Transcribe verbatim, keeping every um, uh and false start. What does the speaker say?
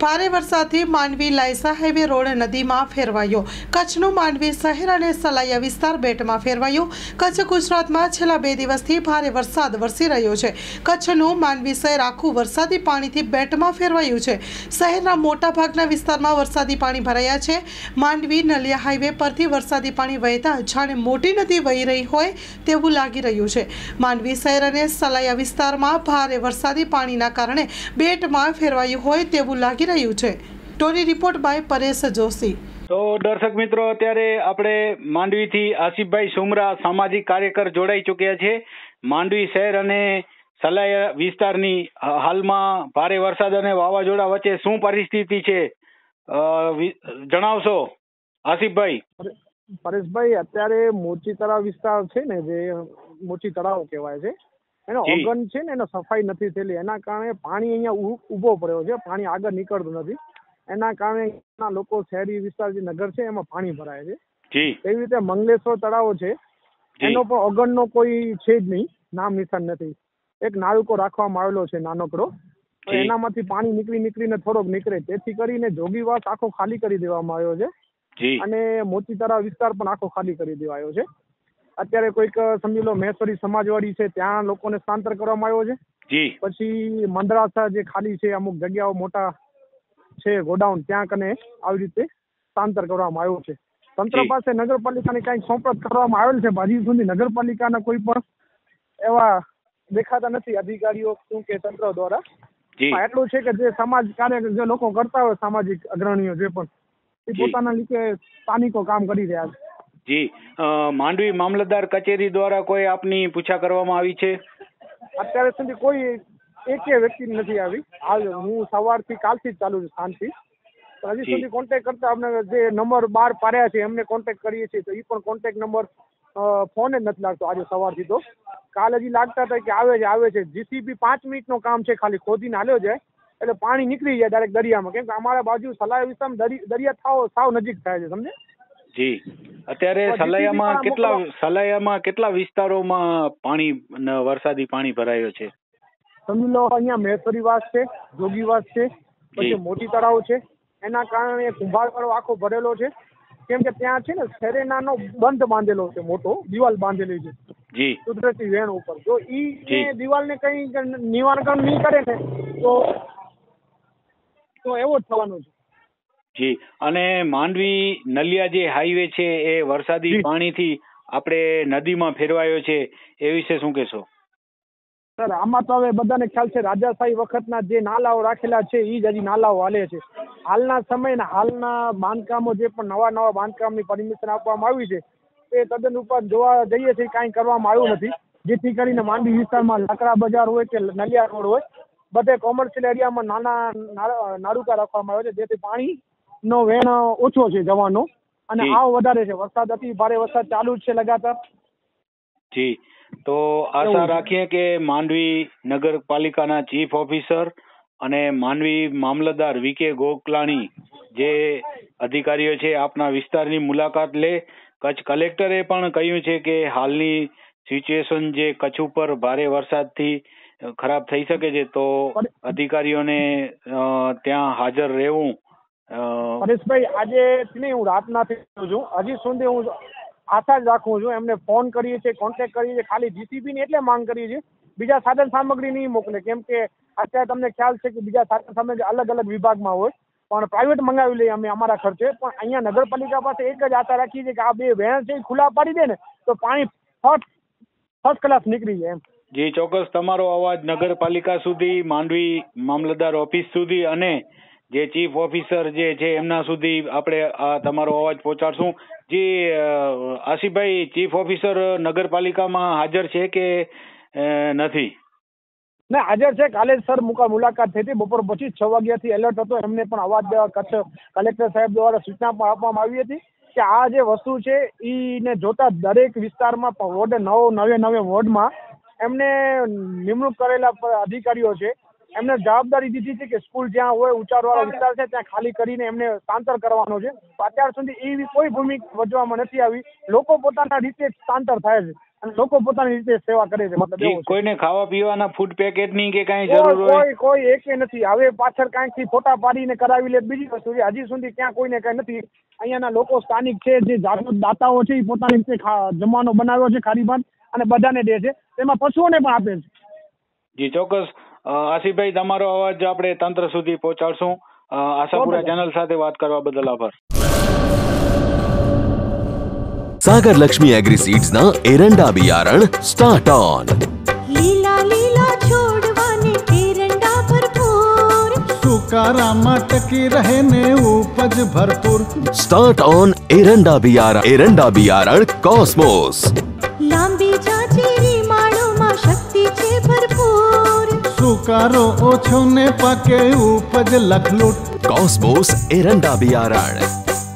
ભારે વરસાદથી Mandvi લાયસા highway road નદીમાં ફેરવાયો। કચ્છનું માંડવી શહેર અને સલાયા વિસ્તાર બેટમાં ફેરવાયું। કચ્છ ગુજરાતમાં છેલ્લા બે દિવસથી ભારે વરસાદ વરસી રહ્યો છે। કચ્છનું માંડવી શહેર આખું વરસાદી પાણીથી બેટમાં ફેરવાયું છે। શહેરના મોટાભાગના વિસ્તારમાં વરસાદી પાણી ભરાયા છે। માંડવી નલિયા હાઈવે પરથી વરસાદી પાણી વહેતા જાણે મોટી નદી વહી રહી હોય તેવું લાગી રહ્યું છે। માંડવી શહેર અને સલાયા વિસ્તારમાં ભારે વરસાદી પાણીના કારણે બેટમાં ફેરવાયું હોય તેવું લાગી રહ્યું છે। Story report by Paresh Joshi. તો દર્શક મિત્રો, અત્યારે આપણે માંડવીથી આસિફભાઈ સુમરા સામાજિક કાર્યકર જોડાઈ ચૂક્યા છે। માંડવી શહેર અને સલાયા વિસ્તારની હાલમાં ભારે વરસાદ અને વાવાઝોડા વચ્ચે શું પરિસ્થિતિ છે જણાવશો આસિફભાઈ? પરેશભાઈ, અત્યારે મોચી તળાવ વિસ્તાર છે ને, જે મોચી તળાવ કહેવાય છે, એનો ઓગન છે ને, એનો સફાઈ નથી થયેલી, એના કારણે પાણી અહીંયા ઉભો પડ્યો છે, પાણી આગળ નીકળતું નથી। એના કારણે લોકો શહેરી વિસ્તાર જે નગર છે એમાં પાણી ભરાય છે। એવી રીતે મંગલેશ્વર તળાવ છે, એનો પણ ઓગનનો કોઈ છે જ નહીં, નામ નિશાન નથી। એક નાળુકો રાખવામાં આવેલો છે નાનકડો, એનામાંથી પાણી નીકળી નીકળીને થોડોક નીકળે, તેથી કરીને જોગીવાસ આખો ખાલી કરી દેવામાં આવ્યો છે અને મોચી તળાવ વિસ્તાર પણ આખો ખાલી કરી દેવાયો છે। અત્યારે કોઈક સમજી લો મહેશ્વરી સમાજવાડી છે, ત્યાં લોકોને સ્થાનાંતર કરવામાં આવ્યો છે। પછી મંદરાસા જે ખાલી છે, અમુક જગ્યાઓ મોટા છે ગોડાઉન, ત્યાં કને આવી રીતે સ્થાનાંતર કરવામાં આવ્યું છે। તંત્ર પાસે નગરપાલિકાને કઈક સોંપત કરવામાં આવેલ છે, હજી સુધી નગરપાલિકાના કોઈ પણ એવા દેખાતા નથી અધિકારીઓ શું કે તંત્ર દ્વારા। એટલું છે કે જે સમાજ કાર્ય જે લોકો કરતા હોય, સામાજિક અગ્રણીઓ જે પણ, એ પોતાના રીતે સ્થાનિકો કામ કરી રહ્યા છે। જી, માંડવી મામલતદાર કચેરી દ્વારા કોઈ આપની પૂછા કરવામાં આવી છે? અત્યાર સુધી કોઈ એક વ્યક્તિ નથી આવી। હાલ હું સવારથી કાલથી જ ચાલુ છું શાંતિ, હજી સુધી કોન્ટેક્ટ કરતા અમને જે નંબર બહાર પાડ્યા છે એમને કોન્ટેક્ટ કરીએ છીએ, તો એ પણ કોન્ટેક્ટ નંબર ફોન જ નથી લાગતો આજે સવારથી। તો કાલ હજી લાગતા હતા કે આવે છે આવે છે જીસીબી પાંચ મિનિટનું કામ છે, ખાલી ખોદીને હાલ્યો જાય એટલે પાણી નીકળી જાય ડાયરેક્ટ દરિયામાં, કેમ કે અમારા બાજુ સલાયા વિસ્તારમાં દરિયા થાવ સાવ નજીક થાય છે, સમજે? જી, અત્યારે સલાયામાં કેટલા સલાયામાં કેટલા વિસ્તારોમાં પાણી વરસાદી પાણી ભરાયો છે? સમજી લો અહીંયા મહેશ્વરીવાસ છે, જોગીવાસ છે, પછી મોટી તળાવ છે, એના કારણે કુંભારવાળો આખો ભરેલો છે, કેમ કે ત્યાં છે ને સેરેનાનો બંધ બાંધેલો છે, મોટો દિવાલ બાંધેલી છે જી કુદરતી વેણ ઉપર। જો ઈ દિવાલને કઈ નિવારણ નહીં કરે ને તો તો એવો જ થવાનો છે। જી, અને માંડવી નલિયા જે હાઈવે છે એ વરસાદી પાણીથી આપણે નદીમાં ફેરવાયો છે, એ વિશે શું કહેશો? સર, આમાં તો હવે બધાને ખ્યાલ છે, રાજાશાહી વખતના જે નાલાઓ રાખેલા છે એ જ હજી નાલાઓ હાલે છે। હાલના સમયના હાલના બાંધકામો જે પણ નવા નવા બાંધકામની પરમિશન આપવામાં આવી છે તે તદ્દન ઉપર જોવા જઈએ છીએ કાંઈ કરવામાં આવ્યું નથી, જેથી કરીને માંડવી વિસ્તારમાં લાકડા બજાર હોય કે નલિયા રોડ હોય, બધે કોમર્શિયલ એરિયામાં નાના નાળુકા રાખવામાં આવે છે, જેથી પાણીનો વેણ ઓછો છે જવાનો અને આવ વધારે છે। વરસાદ અતિ ભારે વરસાદ ચાલુ જ છે લગાતાર। જી, તો આશા રાખીએ કે માંડવી નગરપાલિકાના ચીફ ઓફિસર અને માંડવી મામલતદાર વી કે ગોકલાણી જે અધિકારીઓ છે આપના વિસ્તારની મુલાકાત લે। કચ્છ કલેક્ટરે પણ કહ્યું છે કે હાલની સિચ્યુએશન જે કચ્છ ઉપર ભારે વરસાદથી ખરાબ થઈ શકે છે, તો અધિકારીઓને ત્યાં હાજર રહેવું। પરેશભાઈ, આજે નહીં, હું રાતના છું, હજી સુધી હું આશા જ રાખું છું, એમને ફોન કરીએ છીએ, કોન્ટેક્ટ કરીએ છીએ, ખાલી જીસીબી ની એટલે માંગ કરીએ છીએ, બીજા સાધન સામગ્રી નહીં મોકલે, કેમ કે અત્યારે તમને ખ્યાલ છે કે બીજા સાધન સામગ્રી અલગ અલગ વિભાગમાં હોય, પણ પ્રાઇવેટ મંગાવી લઈએ અમે અમારા ખર્ચે, પણ અહીંયા નગરપાલિકા પાસે એક જ આશા રાખીએ છીએ કે આ બે વેણ છે ખુલ્લા પાડી દે ને તો પાણી ફર્સ્ટ ફર્સ્ટ ક્લાસ નીકળી જાય એમ। જી ચોક્કસ, તમારો અવાજ નગરપાલિકા સુધી, માંડવી મામલતદાર ઓફિસ સુધી અને જે ચીફ ઓફિસર જે છે એમના સુધી આપણે આ તમારો અવાજ પહોંચાડશું। જી આસિફભાઈ, ચીફ ઓફિસર નગરપાલિકામાં હાજર છે કે નથી? ના, હાજર છે, કાલે સર મુલાકાત થઈ હતી, બપોર પછી છ વાગ્યાથી એલર્ટ હતો, એમને પણ અવાજ દેવા કચ્છ કલેક્ટર સાહેબ દ્વારા સૂચના પણ આપવામાં આવી હતી કે આ જે વસ્તુ છે એને જોતા દરેક વિસ્તારમાં વોર્ડ નવ નવે નવે વોર્ડમાં એમને નિમણૂક કરેલા અધિકારીઓ છે, એમને જવાબદારી દીધી છે કે સ્કૂલ જ્યાં હોય ઉંચાણવાળા વિસ્તાર છે ત્યાં ખાલી કરીને એમને સ્થાનાંતર કરવાનો છે। અત્યાર સુધી એવી કોઈ ભૂમિકા ભજવામાં નથી આવી, લોકો પોતાના રીતે સ્થાનાંતર થાય છે અને લોકો પોતાની રીતે સેવા કરે છે. મતલબ એવું છે. કોઈને ખાવા પીવાના ફૂડ પેકેટ ની કે કઈ કોઈ જરૂર હોય? કોઈ કોઈ એકે નથી. હવે પાછળ કાંઈક થી ફોટા પાડીને કરાવી લે બીજી વસ્તુ છે. હજી સુધી ક્યાં કોઈને કઈ નથી. અહીંયાના લોકો સ્થાનિક છે જે જાગૃત દાતાઓ છે એ પોતાની રીતે ખા- જમવાનો બનાવ્યો છે ખારી ભાત અને બધાને દે છે. તેમાં પશુઓને પણ આપે છે. જી ચોક્કસ. અ, આસિફભાઈ તમારો અવાજ આપણે તંત્ર સુધી પહોંચાડશું. અ, આશાપુરા ચેનલ સાથે વાત કરવા બદલ આભાર. सागर लक्ष्मी एग्रीसीड्स ना एरंडा बियारण स्टार्ट ऑन। લીલા લીલા છોડવાને એરંડા ભરપૂર, સુકારામાં ટકી રહે ને ઉપજ ભરપૂર. स्टार्ट ऑन एरंडा बियारण एरंडा बियारण कॉस्मोस। લાંબી જાચેરી માળોમાં શક્તિ છે ભરપૂર, સુકારો ઓછો ને પાકે ઉપજ લખલૂટ. कॉस्मोस एरंडा बियारण